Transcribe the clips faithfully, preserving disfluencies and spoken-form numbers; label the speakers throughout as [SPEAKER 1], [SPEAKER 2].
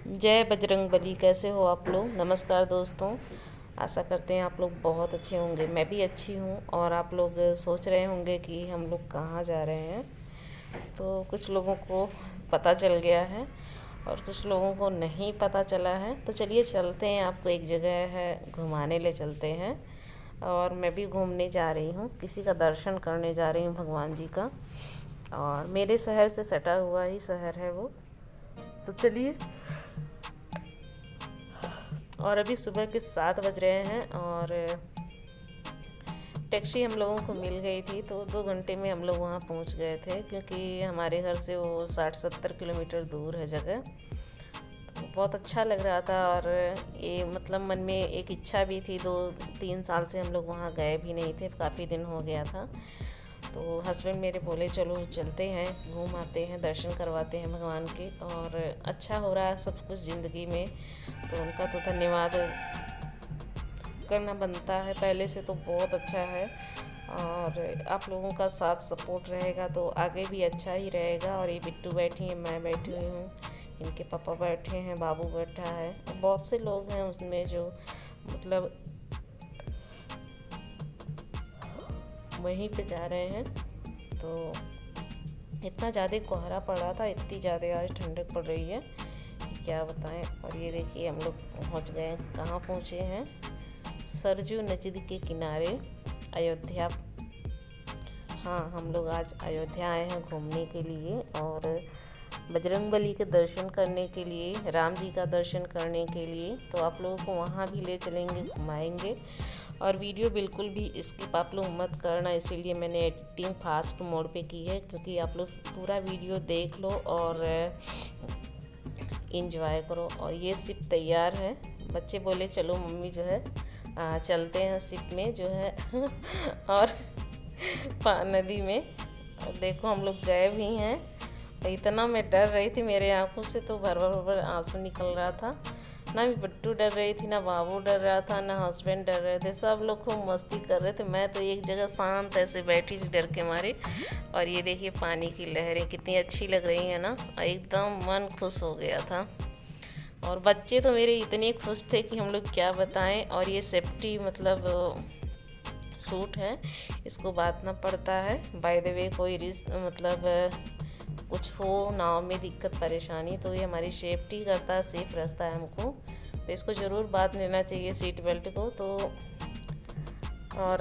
[SPEAKER 1] जय बजरंगबली। कैसे हो आप लोग। नमस्कार दोस्तों, आशा करते हैं आप लोग बहुत अच्छे होंगे। मैं भी अच्छी हूँ। और आप लोग सोच रहे होंगे कि हम लोग कहाँ जा रहे हैं। तो कुछ लोगों को पता चल गया है और कुछ लोगों को नहीं पता चला है। तो चलिए चलते हैं, आपको एक जगह है घुमाने ले चलते हैं। और मैं भी घूमने जा रही हूँ, किसी का दर्शन करने जा रही हूँ भगवान जी का। और मेरे शहर से सटा हुआ ही शहर है वो। तो चलिए। और अभी सुबह के सात बज रहे हैं और टैक्सी हम लोगों को मिल गई थी। तो दो घंटे में हम लोग वहाँ पहुँच गए थे, क्योंकि हमारे घर से वो साठ सत्तर किलोमीटर दूर है जगह। तो बहुत अच्छा लग रहा था। और ये मतलब मन में एक इच्छा भी थी, दो तीन साल से हम लोग वहाँ गए भी नहीं थे, काफ़ी दिन हो गया था। तो हस्बैंड मेरे बोले चलो चलते हैं, घूम आते हैं, दर्शन करवाते हैं भगवान के। और अच्छा हो रहा है सब कुछ ज़िंदगी में, तो उनका तो धन्यवाद करना बनता है। पहले से तो बहुत अच्छा है। और आप लोगों का साथ सपोर्ट रहेगा तो आगे भी अच्छा ही रहेगा। और ये बिट्टू बैठी है, मैं बैठी हुई हूँ, इनके पापा बैठे हैं, बाबू बैठा है, बहुत से लोग हैं उसमें जो मतलब वहीं पे जा रहे हैं। तो इतना ज़्यादा कोहरा पड़ रहा था, इतनी ज़्यादा आज ठंडक पड़ रही है कि क्या बताएं। और ये देखिए हम लोग पहुंच गए हैं। कहाँ पहुंचे हैं? सरजू नदी के किनारे, अयोध्या। हाँ, हम लोग आज अयोध्या आए हैं घूमने के लिए और बजरंगबली के दर्शन करने के लिए, राम जी का दर्शन करने के लिए। तो आप लोगों को वहाँ भी ले चलेंगे, घुमाएंगे। और वीडियो बिल्कुल भी स्किप आप लोग मत करना, इसीलिए मैंने एडिटिंग फास्ट मोड पे की है, क्योंकि आप लोग पूरा वीडियो देख लो और इंजॉय करो। और ये सिप तैयार है। बच्चे बोले चलो मम्मी जो है आ, चलते हैं सिप में जो है और नदी में। और देखो हम लोग गए भी हैं। इतना मैं डर रही थी, मेरे आंखों से तो भर भर भर आंसू निकल रहा था। ना भी बिट्टू डर रही थी, ना बाबू डर रहा था, ना हस्बैंड डर रहे थे। सब लोग खूब मस्ती कर रहे थे। मैं तो एक जगह शांत ऐसे बैठी थी डर के मारे। और ये देखिए पानी की लहरें कितनी अच्छी लग रही हैं ना, एकदम मन खुश हो गया था। और बच्चे तो मेरे इतने खुश थे कि हम लोग क्या बताएं। और ये सेफ्टी मतलब सूट है, इसको बांधना पड़ता है। बाय द वे कोई रिस्क मतलब कुछ हो नाव में दिक्कत परेशानी, तो ये हमारी सेफ्टी करता है, सेफ रखता है हमको। तो इसको ज़रूर बांध लेना चाहिए सीट बेल्ट को। तो और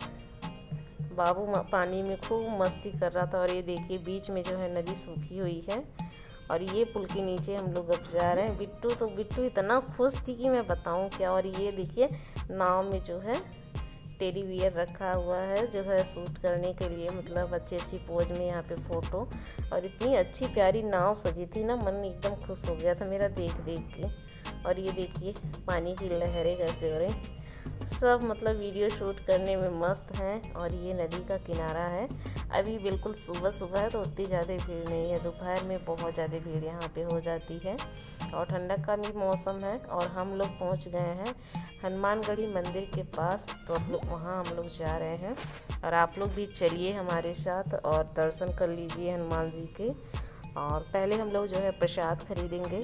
[SPEAKER 1] बाबू पानी में खूब मस्ती कर रहा था। और ये देखिए बीच में जो है नदी सूखी हुई है और ये पुल के नीचे हम लोग अब जा रहे हैं। बिट्टू तो बिट्टू इतना खुश थी कि मैं बताऊं क्या। और ये देखिए नाव में जो है टेडी बियर रखा हुआ है, जो है शूट करने के लिए, मतलब अच्छी अच्छी पोज में यहाँ पे फ़ोटो। और इतनी अच्छी प्यारी नाव सजी थी ना, मन एकदम खुश हो गया था मेरा देख देख के। और ये देखिए पानी की लहरें कैसे हो रही, सब मतलब वीडियो शूट करने में मस्त हैं। और ये नदी का किनारा है। अभी बिल्कुल सुबह सुबह है तो उतनी ज़्यादा भीड़ नहीं है, दोपहर में बहुत ज़्यादा भीड़ यहाँ पे हो जाती है। और ठंडक का भी मौसम है। और हम लोग पहुँच गए हैं हनुमानगढ़ी मंदिर के पास। तो अब लोग वहाँ हम लोग जा रहे हैं। और आप लोग भी चलिए हमारे साथ और दर्शन कर लीजिए हनुमान जी के। और पहले हम लोग जो है प्रसाद खरीदेंगे,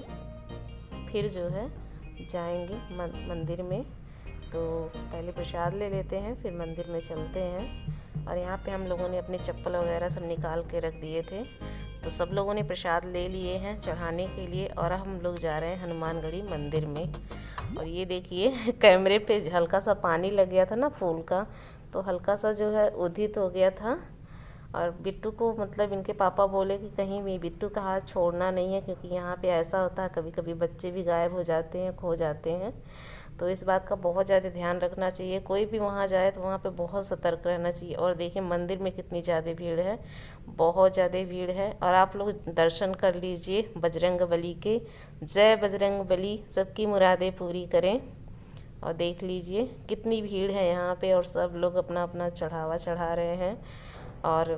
[SPEAKER 1] फिर जो है जाएंगे मंदिर में। तो पहले प्रसाद ले लेते हैं, फिर मंदिर में चलते हैं। और यहाँ पे हम लोगों ने अपने चप्पल वगैरह सब निकाल के रख दिए थे। तो सब लोगों ने प्रसाद ले लिए हैं चढ़ाने के लिए। और हम लोग जा रहे हैं हनुमानगढ़ी मंदिर में। और ये देखिए कैमरे पे हल्का सा पानी लग गया था ना फूल का, तो हल्का सा जो है उदित हो गया था। और बिट्टू को मतलब इनके पापा बोले कि कहीं भी बिट्टू का हाथ छोड़ना नहीं है, क्योंकि यहाँ पे ऐसा होता है कभी कभी बच्चे भी गायब हो जाते हैं, खो जाते हैं। तो इस बात का बहुत ज़्यादा ध्यान रखना चाहिए। कोई भी वहाँ जाए तो वहाँ पे बहुत सतर्क रहना चाहिए। और देखिए मंदिर में कितनी ज़्यादा भीड़ है, बहुत ज़्यादा भीड़ है। और आप लोग दर्शन कर लीजिए बजरंगबली के। जय बजरंगबली, सबकी मुरादें पूरी करें। और देख लीजिए कितनी भीड़ है यहाँ पे, और सब लोग अपना अपना चढ़ावा चढ़ा रहे हैं। और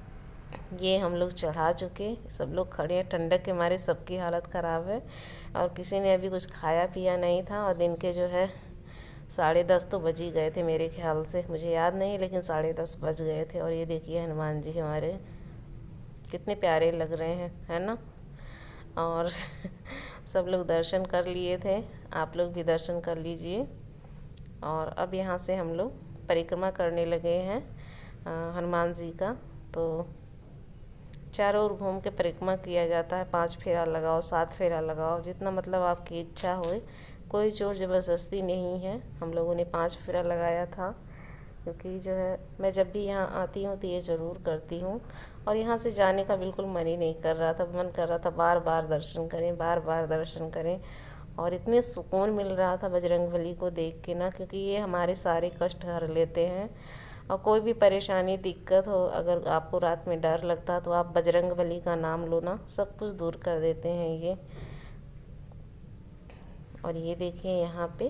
[SPEAKER 1] ये हम लोग चढ़ा चुके, सब लोग खड़े हैं, ठंडक के मारे सबकी हालत ख़राब है। और किसी ने अभी कुछ खाया पिया नहीं था। और दिन के जो है साढ़े दस तो बज ही गए थे मेरे ख्याल से, मुझे याद नहीं, लेकिन साढ़े दस बज गए थे। और ये देखिए हनुमान जी हमारे कितने प्यारे लग रहे हैं, है ना। और सब लोग दर्शन कर लिए थे, आप लोग भी दर्शन कर लीजिए। और अब यहाँ से हम लोग परिक्रमा करने लगे हैं हनुमान जी का। तो चारों ओर घूम के परिक्रमा किया जाता है, पांच फेरा लगाओ, सात फेरा लगाओ, जितना मतलब आपकी इच्छा होए, कोई जोर ज़बरदस्ती नहीं है। हम लोगों ने पांच फेरा लगाया था, क्योंकि जो है मैं जब भी यहाँ आती हूँ तो ये ज़रूर करती हूँ। और यहाँ से जाने का बिल्कुल मन ही नहीं कर रहा था, मन कर रहा था बार बार दर्शन करें, बार बार दर्शन करें। और इतने सुकून मिल रहा था बजरंगबली को देख के ना, क्योंकि ये हमारे सारे कष्ट हर लेते हैं। और कोई भी परेशानी दिक्कत हो, अगर आपको रात में डर लगता तो आप बजरंगबली का नाम लो ना, सब कुछ दूर कर देते हैं ये। और ये देखिए यहाँ पे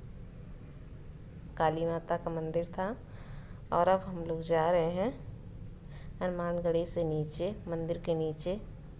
[SPEAKER 1] काली माता का मंदिर था। और अब हम लोग जा रहे हैं हनुमानगढ़ी से नीचे, मंदिर के नीचे।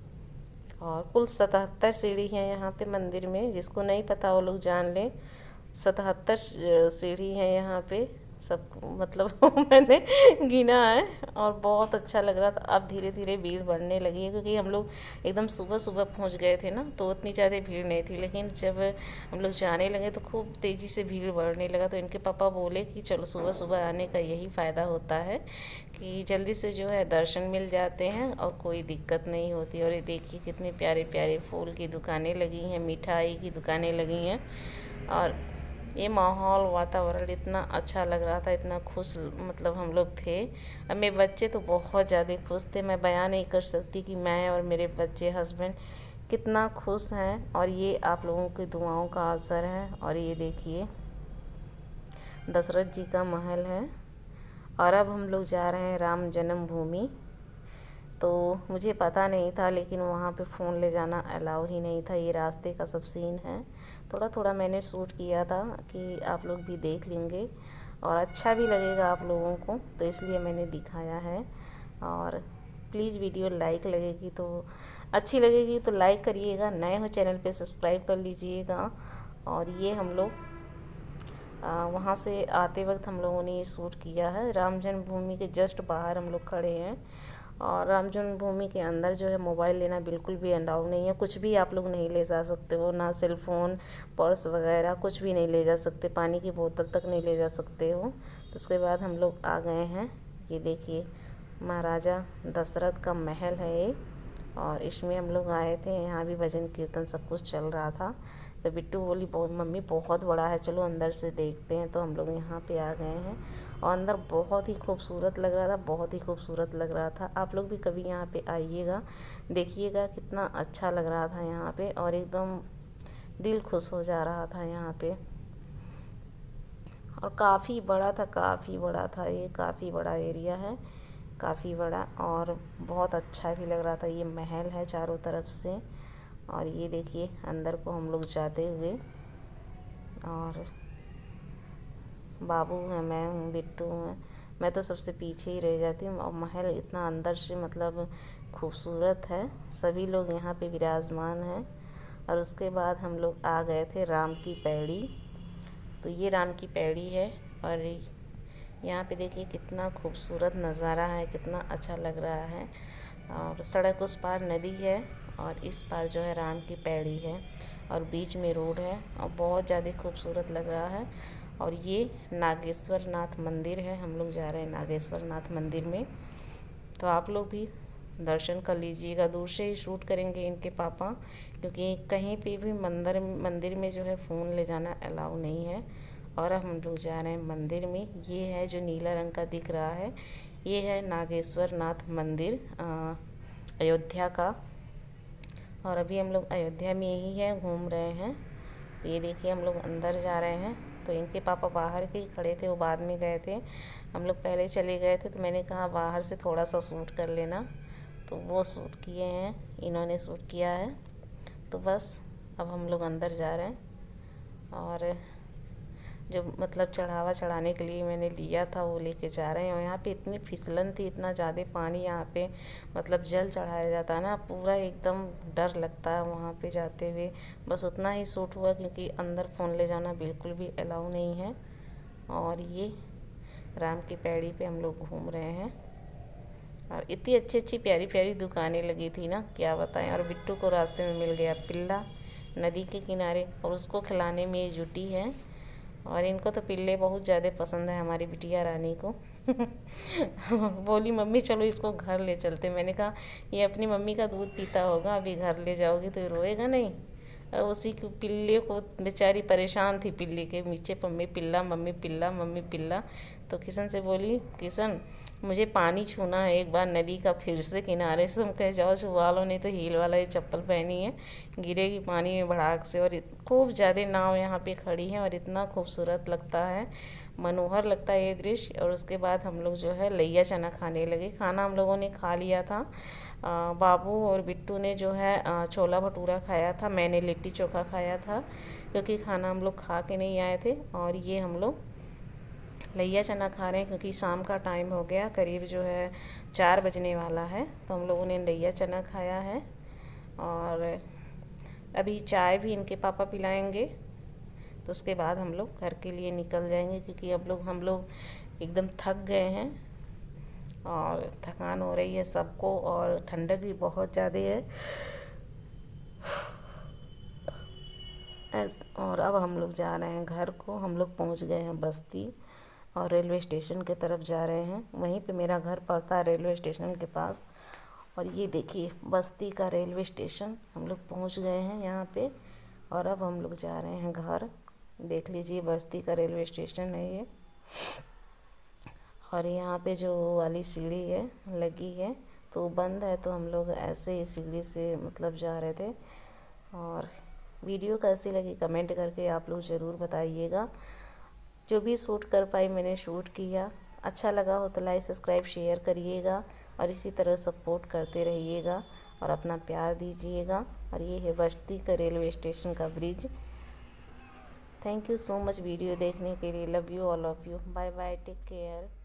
[SPEAKER 1] और कुल सतहत्तर सीढ़ी हैं यहाँ पे मंदिर में, जिसको नहीं पता वो लोग जान लें। सतहत्तर सीढ़ी हैं यहाँ पे, सब मतलब मैंने गिना है। और बहुत अच्छा लग रहा था। अब धीरे धीरे भीड़ बढ़ने लगी है, क्योंकि हम लोग एकदम सुबह सुबह पहुँच गए थे ना, तो उतनी ज़्यादा भीड़ नहीं थी। लेकिन जब हम लोग जाने लगे तो खूब तेज़ी से भीड़ बढ़ने लगा। तो इनके पापा बोले कि चलो सुबह सुबह आने का यही फ़ायदा होता है कि जल्दी से जो है दर्शन मिल जाते हैं और कोई दिक्कत नहीं होती। और ये देखिए कितने प्यारे प्यारे फूल की दुकानें लगी हैं, मिठाई की दुकानें लगी हैं। और ये माहौल, वातावरण इतना अच्छा लग रहा था, इतना खुश मतलब हम लोग थे। अब मेरे बच्चे तो बहुत ज़्यादा खुश थे, मैं बयान नहीं कर सकती कि मैं और मेरे बच्चे, हस्बैंड कितना खुश हैं। और ये आप लोगों की दुआओं का असर है। और ये देखिए दशरथ जी का महल है। और अब हम लोग जा रहे हैं राम जन्मभूमि। तो मुझे पता नहीं था, लेकिन वहाँ पे फ़ोन ले जाना अलाउ ही नहीं था। ये रास्ते का सब सीन है, थोड़ा थोड़ा मैंने शूट किया था कि आप लोग भी देख लेंगे और अच्छा भी लगेगा आप लोगों को, तो इसलिए मैंने दिखाया है। और प्लीज़ वीडियो लाइक लगेगी तो अच्छी लगेगी तो लाइक करिएगा, नए हो चैनल पे सब्सक्राइब कर लीजिएगा। और ये हम लोग वहाँ से आते वक्त हम लोगों ने ये शूट किया है। राम जन्मभूमि के जस्ट बाहर हम लोग खड़े हैं। और राम जन्मभूमि के अंदर जो है मोबाइल लेना बिल्कुल भी अलाउ नहीं है, कुछ भी आप लोग नहीं ले जा सकते हो, ना सेल फ़ोन, पर्स वगैरह कुछ भी नहीं ले जा सकते, पानी की बोतल तक नहीं ले जा सकते हो। तो उसके बाद हम लोग आ गए हैं, ये देखिए महाराजा दशरथ का महल है ये। और इसमें हम लोग आए थे, यहाँ भी भजन कीर्तन सब कुछ चल रहा था। तो बिट्टू बोली बहुत मम्मी बहुत बड़ा है, चलो अंदर से देखते हैं। तो हम लोग यहाँ पे आ गए हैं और अंदर बहुत ही खूबसूरत लग रहा था, बहुत ही खूबसूरत लग रहा था। आप लोग भी कभी यहाँ पे आइएगा, देखिएगा कितना अच्छा लग रहा था यहाँ पे। और एकदम दिल खुश हो जा रहा था यहाँ पे। और काफ़ी बड़ा था, काफ़ी बड़ा था ये, काफ़ी बड़ा एरिया है, काफ़ी बड़ा। और बहुत अच्छा भी लग रहा था। ये महल है चारों तरफ से। और ये देखिए अंदर को हम लोग जाते हुए, और बाबू है, मैं हूँ, बिट्टू है, मैं तो सबसे पीछे ही रह जाती हूँ। और महल इतना अंदर से मतलब खूबसूरत है, सभी लोग यहाँ पे विराजमान हैं। और उसके बाद हम लोग आ गए थे राम की पैड़ी। तो ये राम की पैड़ी है। और यहाँ पे देखिए कितना खूबसूरत नज़ारा है, कितना अच्छा लग रहा है। और सड़क उस पार नदी है और इस पार जो है राम की पैड़ी है और बीच में रोड है और बहुत ज़्यादा खूबसूरत लग रहा है। और ये नागेश्वर नाथ मंदिर है, हम लोग जा रहे हैं नागेश्वर नाथ मंदिर में। तो आप लोग भी दर्शन कर लीजिएगा, दूर से ही शूट करेंगे इनके पापा, क्योंकि कहीं पे भी मंदिर मंदिर में जो है फ़ोन ले जाना अलाउ नहीं है। और अब हम लोग जा रहे हैं मंदिर में। ये है जो नीला रंग का दिख रहा है, ये है नागेश्वर नाथ मंदिर अयोध्या का। और अभी हम लोग अयोध्या में ही है, घूम रहे हैं। ये देखिए हम लोग अंदर जा रहे हैं। तो इनके पापा बाहर के ही खड़े थे, वो बाद में गए थे, हम लोग पहले चले गए थे। तो मैंने कहा बाहर से थोड़ा सा शूट कर लेना, तो वो शूट किए हैं, इन्होंने शूट किया है। तो बस अब हम लोग अंदर जा रहे हैं। और जो मतलब चढ़ावा चढ़ाने के लिए मैंने लिया था वो लेके जा रहे हैं। और यहाँ पे इतनी फिसलन थी, इतना ज़्यादा पानी यहाँ पे, मतलब जल चढ़ाया जाता है ना, पूरा एकदम डर लगता है वहाँ पे जाते हुए। बस उतना ही शूट हुआ, क्योंकि अंदर फ़ोन ले जाना बिल्कुल भी अलाउ नहीं है। और ये राम की पैड़ी पे हम लोग घूम रहे हैं। और इतनी अच्छी अच्छी प्यारी प्यारी दुकानें लगी थी ना, क्या बताएं। और बिट्टू को रास्ते में मिल गया पिल्ला, नदी के किनारे, और उसको खिलाने में ये जुटी है। और इनको तो पिल्ले बहुत ज़्यादा पसंद है, हमारी बिटिया रानी को। बोली मम्मी चलो इसको घर ले चलते। मैंने कहा ये अपनी मम्मी का दूध पीता होगा, अभी घर ले जाओगी तो ये रोएगा नहीं। और उसी को पिल्ले को बेचारी परेशान थी, पिल्ले के नीचे मम्मी पिल्ला मम्मी पिल्ला मम्मी पिल्ला। तो किशन से बोली किशन मुझे पानी छूना है एक बार नदी का फिर से किनारे से। हम कहे जाओ छुआ लो, नहीं तो हील वाला ये चप्पल पहनी है गिरेगी पानी में भड़ाक से। और खूब ज़्यादा नाव यहाँ पे खड़ी है और इतना खूबसूरत लगता है, मनोहर लगता है ये दृश्य। और उसके बाद हम लोग जो है लैया चना खाने लगे। खाना हम लोगों ने खा लिया था। आ, बाबू और बिट्टू ने जो है आ, छोला भटूरा खाया था, मैंने लिट्टी चोखा खाया था, क्योंकि खाना हम लोग खा के नहीं आए थे। और ये हम लोग लैया चना खा रहे हैं क्योंकि शाम का टाइम हो गया, करीब जो है चार बजने वाला है। तो हम लोगों ने लैया चना खाया है और अभी चाय भी इनके पापा पिलाएंगे। तो उसके बाद हम लोग घर के लिए निकल जाएंगे, क्योंकि अब लोग हम लोग एकदम थक गए हैं और थकान हो रही है सबको, और ठंडक भी बहुत ज़्यादा है। और अब हम लोग जा रहे हैं घर को। हम लोग पहुंच गए हैं बस्ती और रेलवे स्टेशन की तरफ जा रहे हैं। वहीं पे मेरा घर पड़ता है रेलवे स्टेशन के पास। और ये देखिए बस्ती का रेलवे स्टेशन, हम लोग पहुंच गए हैं यहाँ पे। और अब हम लोग जा रहे हैं घर। देख लीजिए बस्ती का रेलवे स्टेशन है ये। और यहाँ पे जो वाली सीढ़ी है लगी है तो बंद है, तो हम लोग ऐसे ही सीढ़ी से मतलब जा रहे थे। और वीडियो कैसी लगी कमेंट करके आप लोग ज़रूर बताइएगा। जो भी शूट कर पाई मैंने शूट किया। अच्छा लगा हो तो लाइक सब्सक्राइब शेयर करिएगा और इसी तरह सपोर्ट करते रहिएगा और अपना प्यार दीजिएगा। और ये है बस्ती का रेलवे स्टेशन का bridge. Thank you so much video देखने के लिए। Love you all of you. Bye bye, take care.